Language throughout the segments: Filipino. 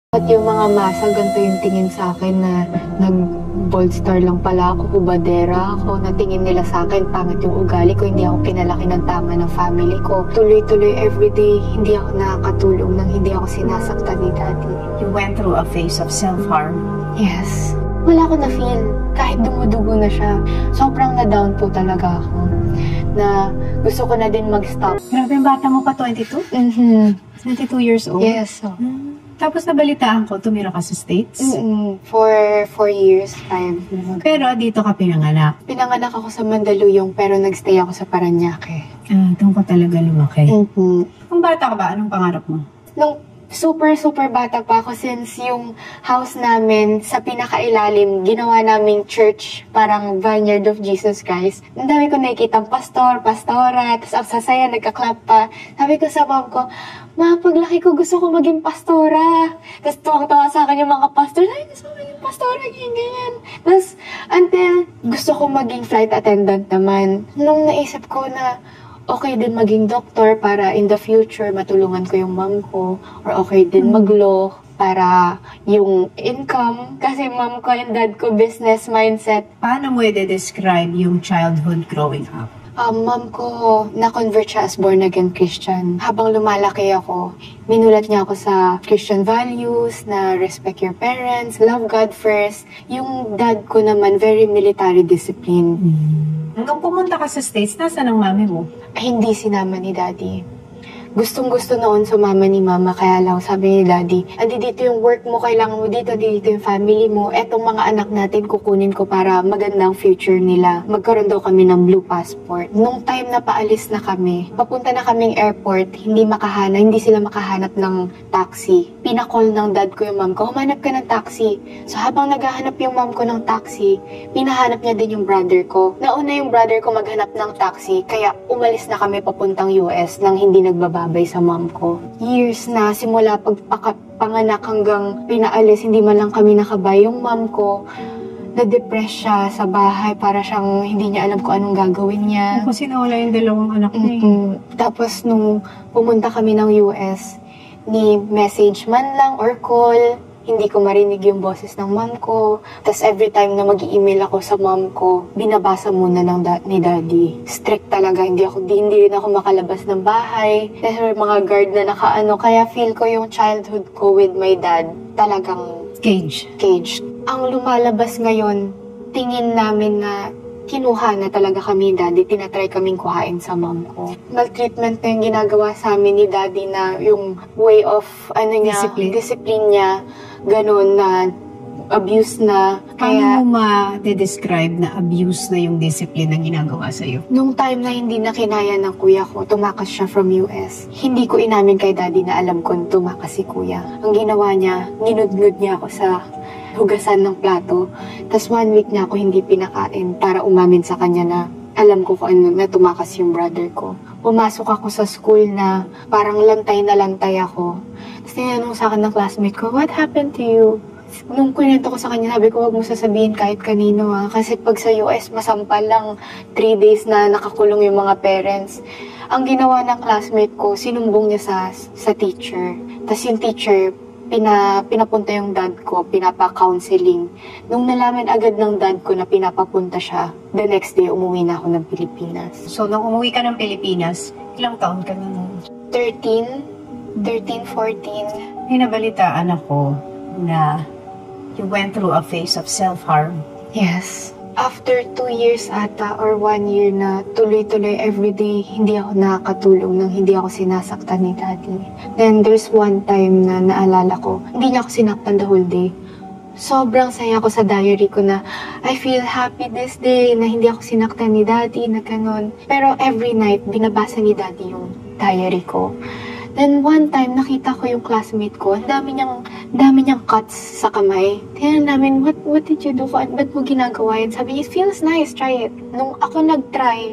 At yung mga masa, ganito yung tingin sa akin na nag-bold star lang pala ako, hubadera ako, na tingin nila sa akin, pangit yung ugali ko, hindi ako pinalaki ng tama ng family ko. Tuloy-tuloy everyday, hindi ako nakakatulong nang hindi ako sinasaktan ni Daddy. You went through a phase of self-harm? Yes. Wala ko na-feel. Kahit dumudugo na siya. Sobrang na-down po talaga ako. Na gusto ko na din mag-stop. Grabe, yung bata mo pa 22? 22 years old? Yes. Tapos nabalitaan ko, tumira ka sa States? For 4 years, 5. Pero dito ka pinanganak? Pinanganak ako sa Mandaluyong pero nagstay ako sa Parañaque. Doon ka talaga lumaki? Kung bata ka ba, anong pangarap mo? Nung super bata pa ako, since yung house namin sa pinakailalim, ginawa naming church, parang Vineyard of Jesus Christ. Ang dami ko nakikitang pastor, pastora, tapos ang sasaya, nagka-clap pa. Sabi ko sa mom ko, Ma, paglaki ko gusto ko maging pastora. Tapos tuwang-tawa sa akin yung mga pastor, ay, gusto ko maging pastora, ganyan. Tapos until gusto ko maging flight attendant naman. Nung naisip ko na okay din maging doktor para in the future matulungan ko yung mom ko, or okay din mag-law para yung income. Kasi mom ko and dad ko business mindset. Paano mo i-describe yung childhood growing up? Mom ko, na-convert siya as born-again Christian. Habang lumalaki ako, minulat niya ako sa Christian values, na respect your parents, love God first. Yung dad ko naman, very military discipline. Nung pumunta ka sa States, nasaan ang mami mo? Ay, hindi sinama ni Daddy. Gustong-gusto noon sumama ni Mama, kaya lang sabi ni Daddy, andi dito yung work mo, kailangan mo dito yung family mo, etong mga anak natin kukunin ko para magandang future nila. Magkaroon daw kami ng blue passport. Nung time na paalis na kami, papunta na kaming airport, hindi sila makahanap ng taxi. Pinakall ng dad ko yung mom ko, humanap ka ng taxi. So habang naghahanap yung mom ko ng taxi, pinahanap niya din yung brother ko. Nauna yung brother ko maghanap ng taxi, kaya umalis na kami papuntang US nang hindi nagbababay sa mom ko. Years na, simula pagpanganak hanggang pinaalis, hindi man lang kami nakabay. Yung mom ko, na-depress siya sa bahay, para siyang hindi niya alam kung anong gagawin niya. Kasi nawala yung dalawang anak niya. Tapos nung pumunta kami ng US, ni message man lang or call, hindi ko marinig yung boses ng mom ko. Tapos every time na mag-i-email ako sa mom ko, binabasa muna ni Daddy. Strict talaga, hindi rin ako makalabas ng bahay. Tapos mga guard na nakaano, kaya feel ko yung childhood ko with my dad, talagang caged. Ang lumalabas ngayon, tingin namin na kinuha na talaga kami ni Daddy, tinatry kaming kuhain sa mom ko. Maltreatment na yung ginagawa sa amin ni Daddy, na yung way of discipline niya, ganun na abuse na. Paano mo ma-describe na abuse na yung discipline na ginagawa sa'yo? Nung time na hindi na kinaya ng kuya ko, tumakas siya from US. Hindi ko inamin kay Daddy na alam ko tumakas si kuya. Ang ginawa niya, ginudnud niya ako sa hugasan ng plato. Tapos 1 week niya ako hindi pinakain para umamin sa kanya na alam ko kung ano na tumakas yung brother ko. Pumasok ako sa school na parang lantay na lantay ako. Tapos tinanong sa akin ng classmate ko, what happened to you? Nung kunento ko sa kanya, sabi ko, wag mo sasabihin kahit kanino Kasi pag sa US, masampal lang 3 days na nakakulong yung mga parents. Ang ginawa ng classmate ko, sinumbong niya sa teacher. Tapos yung teacher, pinapunta yung dad ko, pinapa-counseling. Nung nalaman agad ng dad ko na pinapapunta siya, the next day, umuwi na ako ng Pilipinas. So, nung umuwi ka ng Pilipinas, ilang taon ka na nun? 13, 14. Hinabalitaan ako na you went through a phase of self-harm. Yes. After 2 years ata or 1 year na tuloy-tuloy everyday, hindi ako nakakatulong nang hindi ako sinasaktan ni Daddy. Then there's one time na naalala ko, hindi niya ako sinaktan the whole day. Sobrang saya ko sa diary ko na I feel happy this day na hindi ako sinaktan ni Daddy, na ganun. Pero every night, binabasa ni Daddy yung diary ko. Then one time, nakita ko yung classmate ko, ang dami niyang cuts sa kamay. Tingnan namin, what did you do? Ba't mo ginagawa yan? Sabi niya, it feels nice, try it. Nung ako nag-try,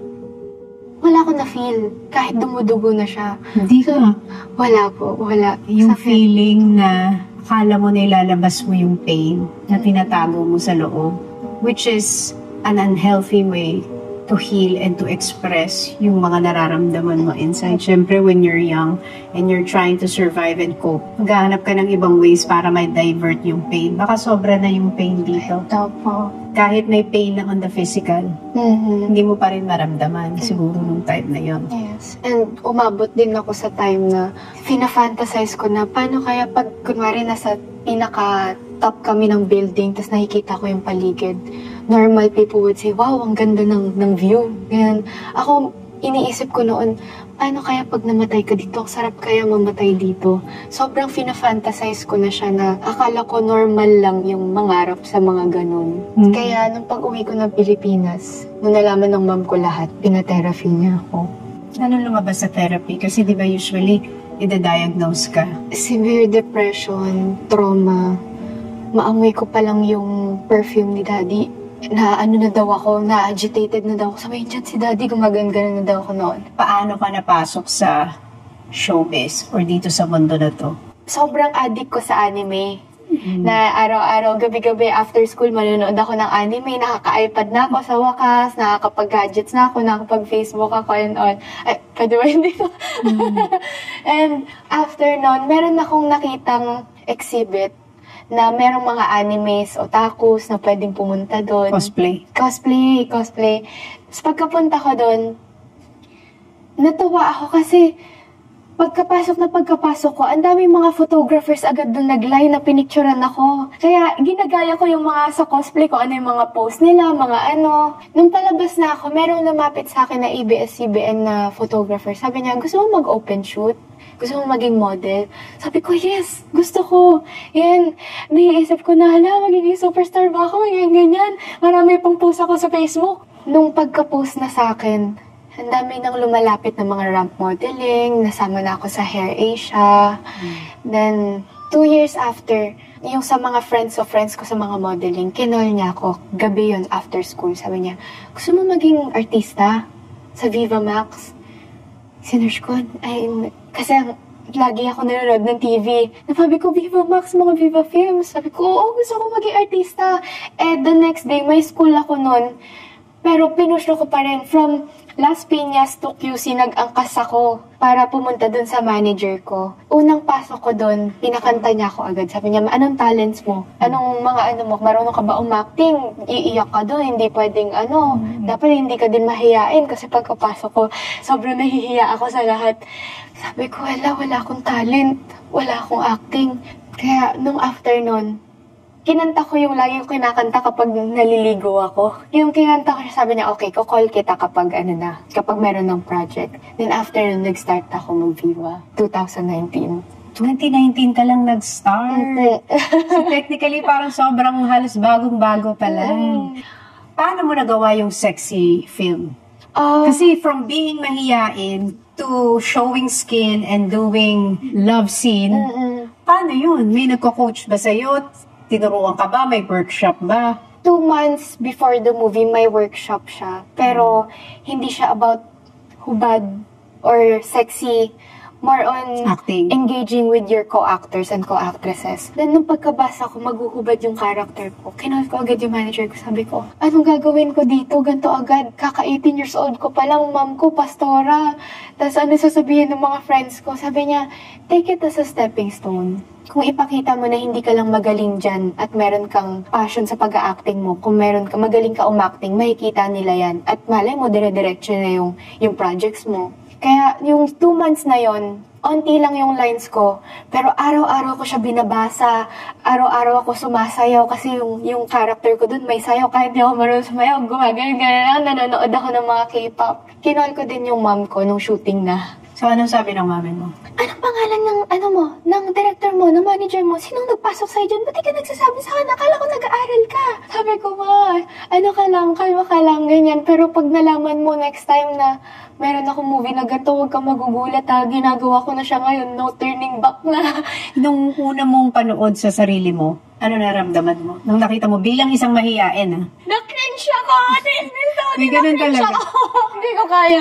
wala ko na-feel. Kahit dumudugo na siya. Hindi ka? Wala po, wala. Yung feeling na akala mo na ilalabas mo yung pain na tinatago mo sa loob, which is an unhealthy way to heal and to express yung mga nararamdaman mo inside. Siyempre, when you're young and you're trying to survive and cope, maghahanap ka ng ibang ways para may divert yung pain. Baka sobra na yung pain dito. Opo. Kahit may pain na on the physical, hindi mo pa rin maramdaman siguro nung time na yon. Yes. And umabot din ako sa time na fina-fantasize ko na paano kaya pag kunwari nasa pinaka-top kami ng building tapos nakikita ko yung paligid. Normal people would say, wow, ang ganda ng view. Ganyan. Ako, iniisip ko noon, paano kaya pag namatay ka dito? Ang sarap kaya mamatay dito. Sobrang fina-fantasize ko na siya na akala ko normal lang yung mangarap sa mga ganun. Kaya nung pag-uwi ko ng Pilipinas, nung nalaman ng mom ko lahat, pinatherapy niya ako. Ano lumabas sa therapy? Kasi di ba usually, ida-diagnose ka? Severe depression, trauma. Maamoy ko pa lang yung perfume ni Daddy. Na ano na daw ako, na-agitated na daw ako. Sabi dyan si Daddy, gumagana na daw ako noon. Paano ka napasok sa showbiz or dito sa mundo na to? Sobrang addict ko sa anime. Na araw-araw, gabi-gabi after school, manonood ako ng anime. Nakaka-iPad na ako sa wakas, nakakapag-gadgets na ako, nakakapag-Facebook ako and all. Ay, pwede ba hindi ko? And after nun, meron akong nakitang exhibit na merong mga animes, otakus na pwedeng pumunta doon. Cosplay. Tapos pagkapunta ko doon, natuwa ako kasi pagkapasok ko, ang daming mga photographers agad doon nag-line na pinicturean ako. Kaya ginagaya ko yung mga sa cosplay ko, ano yung mga post nila, mga ano. Nung palabas na ako, merong lumapit sa akin na ABS-CBN na photographer. Sabi niya, gusto mo mag-open shoot? Gusto mo maging model? Sabi ko, yes! Gusto ko! Yan, naiisip ko na, hala, magiging superstar ba ako? Ganyan. Marami pang post ako sa Facebook. Nung pagka-post na sa akin, ang dami nang lumalapit ng mga ramp modeling, nasama na ako sa Hair Asia. Then, 2 years after, yung sa mga friends ko sa mga modeling, kinol niya ako, gabi yon after school. Sabi niya, gusto mo maging artista sa Viva Max? Sinerge ko, kasi lagi ako nanonood ng TV. Nasabi ko, Viva Max, mga Viva Films. Sabi ko, oo, gusto ko maging artista. And the next day, may school ako nun. Pero pinush ko pa rin. From Las Piñas to QC, nag-angkas ako para pumunta dun sa manager ko. Unang pasok ko dun, pinakanta niya ako agad. Sabi niya, anong talents mo? Anong mga ano mo? Marunong ka ba umacting? Iiyak ka dun, hindi pwedeng ano. Dapat hindi ka din mahiyain kasi pagkapasok ko, sobrang nahihiya ako sa lahat. Sabi ko, wala akong talent. Wala akong acting. Kaya nung after nun, kinanta ko yung lagi ko kinakanta kapag naliligo ako. Yung kinanta ko siya, sabi niya, okay, call kita kapag kapag meron ng project. Then after nun, nag-start ako mag-Viva. 2019. 2019 ka lang nag-start. So technically, parang sobrang halos bagong-bago pa lang. Paano mo nagawa yung sexy film? Kasi from being mahiyain to showing skin and doing love scene, paano yun? May nagko-coach ba sa'yo? Tinuruan ka ba? May workshop ba? 2 months before the movie, may workshop siya. Pero hindi siya about hubad or sexy. More on acting, engaging with your co-actors and co-actresses. Then nung pagkabasa ko, maghuhubad yung character ko. Kinol ko agad yung manager ko. Sabi ko, anong gagawin ko dito? Ganto agad. Kaka 18 years old ko pa lang. Mom ko, pastora. Tapos ano sasabihin ng mga friends ko? Sabi niya, take it as a stepping stone. Kung ipakita mo na hindi ka lang magaling dyan at meron kang passion sa pag-acting mo, kung magaling ka umacting, makikita nila yan. At malay mo, dire-diretso na yung projects mo. Kaya yung 2 months na yon, onti lang yung lines ko, pero araw-araw ko siya binabasa, araw-araw ako sumasayaw kasi yung character ko dun may sayaw, kahit di ako marunong sumayaw, gumagano lang, nanonood ako ng mga K-pop. Kinol ko din yung mom ko nung shooting na. So, anong sabi ng mami mo? Anong pangalan ng director mo, ng manager mo? Sinong nagpasok sa'yo dyan? Ba't di ka nagsasabi sa akin? Akala ko nag-aaral ka. Sabi ko, ma, kalma ka lang, ganyan. Pero pag nalaman mo next time na meron akong movie na ganito, huwag kang magugulat ha. Ginagawa ko na siya ngayon, no turning back na. Nung una mong panood sa sarili mo, Ano naramdaman mo? Nung nakita mo bilang isang mahiyain, ha? Na-cringe ako! May ganun talaga. Hindi ko kaya.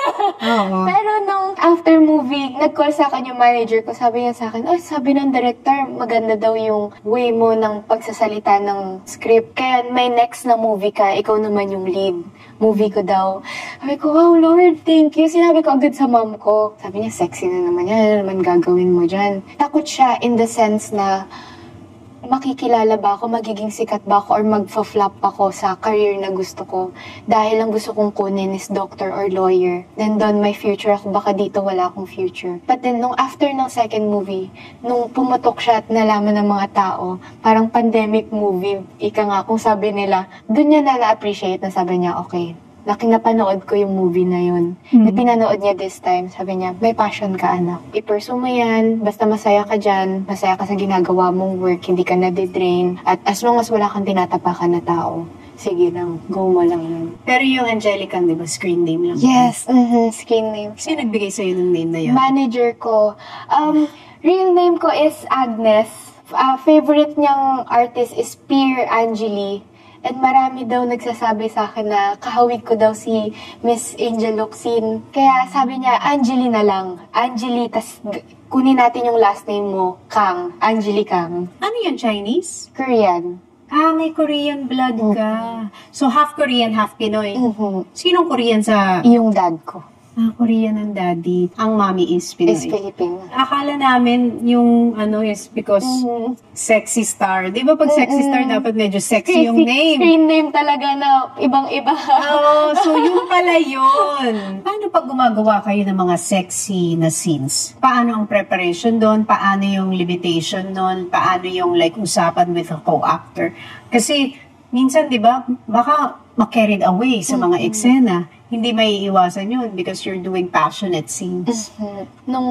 Oo. Pero nung after movie, nag-call sa akin yung manager ko. Sabi niya sa akin, sabi ng director, maganda daw yung way mo ng pagsasalita ng script. Kaya may next na movie ka, ikaw naman yung lead. Movie ko daw. Sabi ko, wow, Lord, thank you. Sinabi ko agad sa mom ko. Sabi niya, sexy na naman yan. Ano naman gagawin mo dyan? Takot siya in the sense na makikilala ba ako, magiging sikat ba ako, or magfa-flop ako sa career na gusto ko. Dahil ang gusto kong kunin is doctor or lawyer. Then doon may future ako, baka dito wala akong future. But then nung after ng second movie, nung pumutok siya at nalaman ng mga tao, parang pandemic movie, ika nga kung sabi nila, doon niya na-appreciate na sabi niya, okay, napanood ko yung movie na yun. Na pinanood niya this time, sabi niya, may passion ka, anak. I-pursue mo yan, basta masaya ka dyan, masaya ka sa ginagawa mong work, hindi ka na-drain, at as long as wala kang tinatapakan na tao, sige lang, go mo lang yun. Pero yung Angelica, di ba, screen name lang? Yes, screen name. Sino nagbigay sa'yo ng name na yun? Manager ko. Real name ko is Agnes. Favorite niyang artist is Pierre Angeli. And marami daw nagsasabi sa akin na kahawig ko daw si Miss Angel Locsin. Kaya sabi niya, Angeli na lang. Angeli, tas kunin natin yung last name mo, Kang. Angeli Kang. Ano yun, Chinese? Korean. May Korean blood ka. So, half Korean, half Pinoy. Sinong Korean sa... Yung dad ko. Korean ang daddy. Ang mommy is Pinoy. Is Filipino. Akala namin yung is because sexy star. Di ba pag sexy star dapat medyo sexy yung name? Screen name talaga na ibang-iba. So yun pala yun. Paano pag gumagawa kayo ng mga sexy na scenes? Paano ang preparation doon? Paano yung limitation doon? Paano yung usapan with a co-actor? Kasi minsan, di ba, baka ma-carried away sa mga eksena. Hindi may iiwasan yun because you're doing passionate scenes. Nung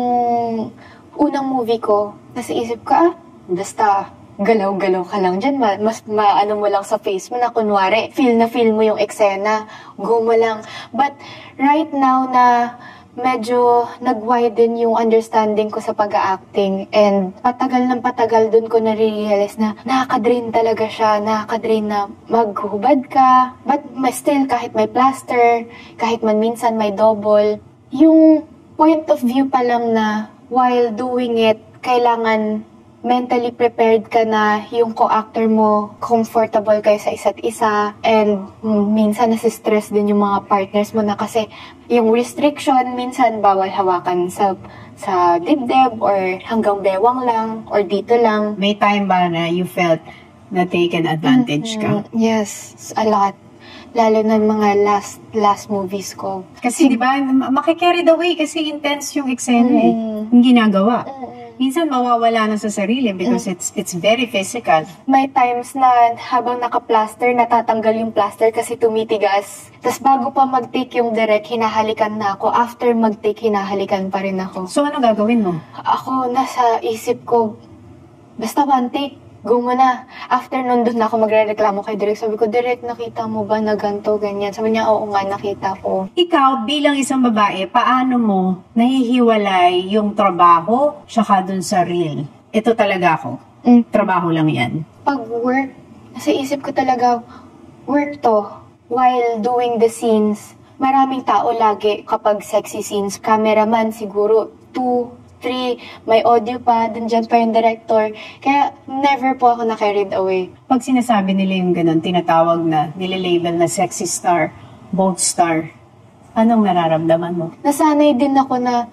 unang movie ko, nasa isip ko, basta galaw-galaw ka lang dyan. Mas maano mo lang sa face mo na kunwari, feel mo yung eksena. Go mo lang. But right now na medyo nag-widen yung understanding ko sa pag-acting, and patagal ng patagal dun ko nare-realize na nakaka-drain talaga siya, nakaka-drain na maghubad ka, but still kahit may plaster, kahit man minsan may double, yung point of view pa lang na while doing it, kailangan mentally prepared ka na yung co-actor mo, comfortable kayo sa isa't isa, and minsan nasistress din yung mga partners mo na kasi yung restriction, minsan bawal hawakan sa dibdib or hanggang bewang lang or dito lang. May time ba na you felt na taken advantage ka? Yes, a lot. Lalo na mga last movies ko. Kasi di ba, makikarried away kasi intense yung eksena yung ginagawa. Minsan mawawala na sa sarili because it's very physical. May times na habang naka-plaster, natatanggal yung plaster kasi tumitigas. Tapos bago pa mag-take yung direct, hinahalikan na ako. After mag-take, hinahalikan pa rin ako. So ano gagawin mo? Ako, nasa isip ko, basta one take, go mo na. After nun, doon ako magre-reklamo kay Direk. Sabi ko, Direk, nakita mo ba na ganito, ganyan? Sabi niya, oo nga, nakita ko. Ikaw, bilang isang babae, paano mo nahihiwalay yung trabaho tsaka dun sa real? Ito talaga ako. Trabaho lang yan. Pag work, nasa isip ko talaga, work to. While doing the scenes, maraming tao lagi kapag sexy scenes. Cameraman siguro, 2, 3, may audio pa, dyan pa yung director. Kaya never po ako na-carried away. Pag sinasabi nila yung ganun, tinatawag na, nililabel na sexy star, bold star, anong nararamdaman mo? Nasanay din ako na,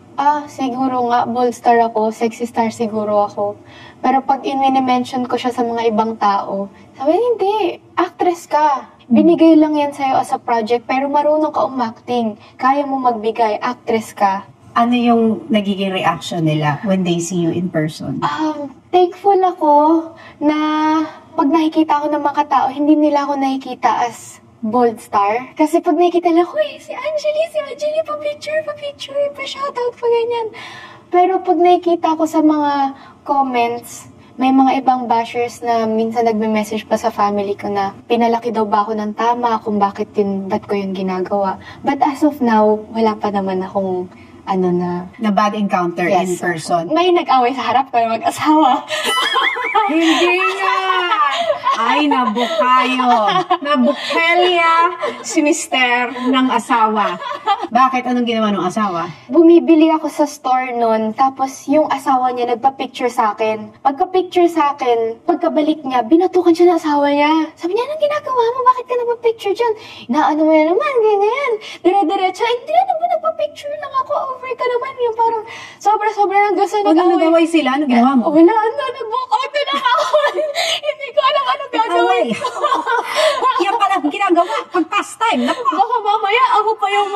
siguro nga, bold star ako, sexy star siguro ako. Pero pag in-mention ko siya sa mga ibang tao, sabi, hindi, actress ka. Binigay lang yan sa'yo as a project, pero marunong ka umacting. Kaya mo magbigay, actress ka. Ano yung nagiging reaction nila when they see you in person? Thankful ako na pag nakikita ako ng mga tao, hindi nila ako nakikita as bold star. Kasi pag nakikita nila, si Angeli, pa-picture, pa-shoutout, pa ganyan. Pero pag nakikita ko sa mga comments, may mga ibang bashers na minsan nagme-message pa sa family ko na pinalaki daw ba ako ng tama, kung ba't ko yung ginagawa. But as of now, wala pa naman akong na bad encounter in person. May nag-away sa harap ko ng mag-asawa. Hindi nga! Ay, nabukayo. Nabukelya si mister ng asawa. Bakit? Anong ginawa ng asawa? Bumibili ako sa store nun, tapos yung asawa niya nagpa-picture sa akin. Pagka-picture sa akin, pagkabalik niya, binatukan siya ng asawa niya. Sabi niya, anong ginagawa mo? Bakit ka nagpa-picture dyan? Inaano mo na naman, ganyan. Dire-diretso, hindi na naman nagpa-picture lang ako. Over ka naman. Yung parang sobra-sobra ng gusto Pag nag-away sila, ano ginawa mo? Wala, nag-walk out na lang ako. Hindi ko alam anong gagawin ko. Yan pala ang ginagawa pag pastime. Naku! Baka mamaya ako pa yung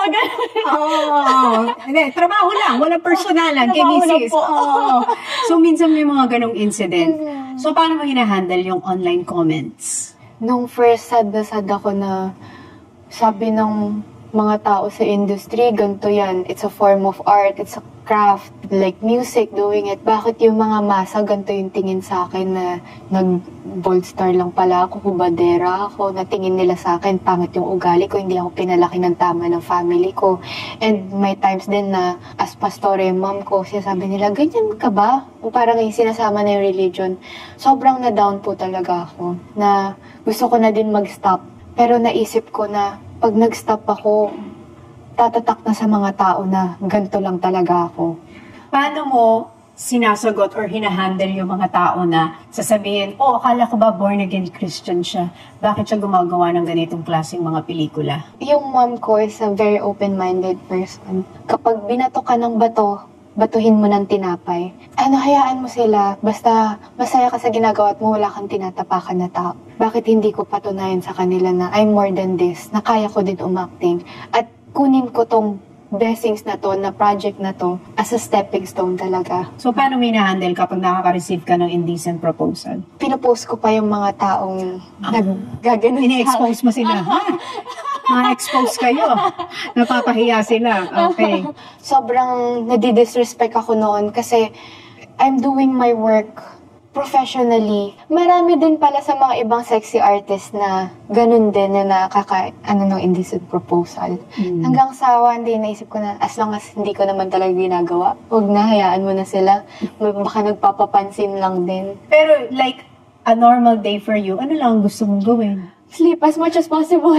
Hindi, trabaho lang. Walang personalan. Kay Trabaho lang misis. po. So, minsan may mga ganong incident. So, paano mo hinahandle yung online comments? Nung first, sad na sad ako na sabi ng mga tao sa industry, ganito yan. It's a form of art. It's a craft. Like music, doing it. Bakit yung mga masa, ganito yung tingin sa akin na nag-bold star lang pala ako, hubadera ako, na tingin nila sa akin, pangit yung ugali ko, hindi ako pinalaki ng tama ng family ko. And may times din na, as pastore yung mom ko, sabi nila, ganyan ka ba? O parang yung sinasama na yung religion. Sobrang na-down po talaga ako, na gusto ko na din mag-stop. Pero naisip ko na, pag nag-stop ako, tatatak na sa mga tao na ganito lang talaga ako. Paano mo sinasagot or hinahandle yung mga tao na sasabihin, oh, akala ko ba born again Christian siya? Bakit siya gumagawa ng ganitong klaseng mga pelikula? Yung mom ko is a very open-minded person. Kapag binato ka ng bato, batuhin mo ng tinapay. Hayaan mo sila. Basta masaya ka sa ginagawa at mo, wala kang tinatapakan na tao. Bakit hindi ko patunayan sa kanila na I'm more than this, na kaya ko din umacting. At kunin ko tong blessings na to, na project na to, as a stepping stone talaga. So, paano mo hinahandle kapag nakaka-receive ka ng indecent proposal? Pinopost ko pa yung mga taong naggaganon sa Ini-expose mo sila, ha? Ma-expose kayo. Napapahiya sila. Okay. Sobrang nadidisrespect ako noon kasi I'm doing my work professionally. Marami din pala sa mga ibang sexy artist na ganun din na ng indecent proposal. Hanggang sa one day naisip ko na as long as hindi ko naman talaga ginagawa, huwag na, hayaan mo na sila. Baka nagpapapansin lang din. Pero like, a normal day for you, ano lang gusto mong gawin? Sleep as much as possible.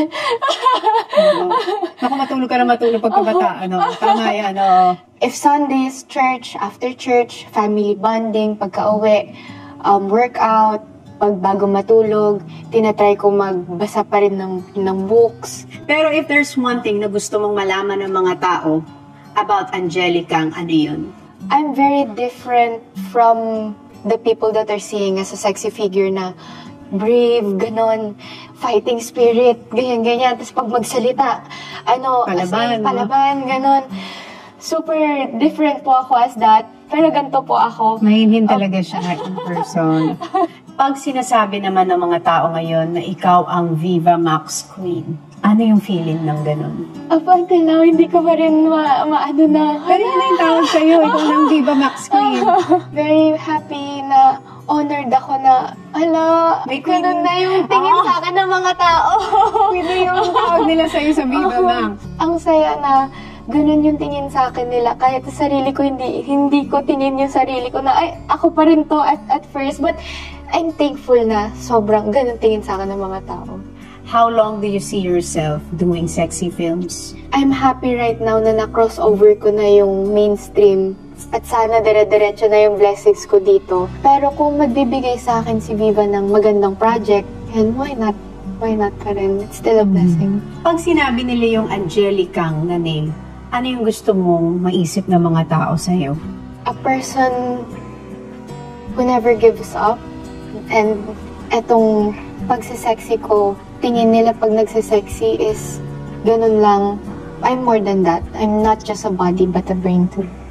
Ako matulog ka na matulog pagkabata. Tama yan. If Sundays, church, after church, family bonding, pagka-uwi, workout, pag bago matulog, tinatry ko magbasa pa rin ng books. Pero if there's one thing na gusto mong malaman ng mga tao about Angelica, ano yun? I'm very different from the people that are seeing as a sexy figure na brave, ganon, fighting spirit, ganyan-ganyan. Tapos pag magsalita, palaban, ganon. Super different po ako as that. Pero ganito po ako. Mahinhin talaga siya in person. Pag sinasabi naman ng mga tao ngayon na ikaw ang Viva Max Queen, ano yung feeling ng ganun? Up until now, hindi ko pa rin maano na. Pero yun na yung tawag sa'yo, ikaw ng Viva Max Queen. Very happy na honored ako na, may ganun na yung tingin sa akin ng mga tao. Queen na yung tawag nila sa'yo sa Viva Max. Ang saya na ganun yung tingin sa akin nila. Kahit sa sarili ko, hindi ko tingin yung sarili ko na, ay, ako pa rin to at first. But I'm thankful na sobrang ganun tingin sa akin ng mga tao. How long do you see yourself doing sexy films? I'm happy right now na na-crossover ko na yung mainstream. At sana dire-diretso na yung blessings ko dito. Pero kung magbibigay sa akin si Viva ng magandang project, and why not? Why not pa rin? It's still a blessing. Pag sinabi nila yung Angelica na name, ano yung gusto mong maisip ng mga tao sa'yo? A person who never gives up. And etong pagsisexy ko, tingin nila pag nagsisexy is ganun lang. I'm more than that. I'm not just a body but a brain too.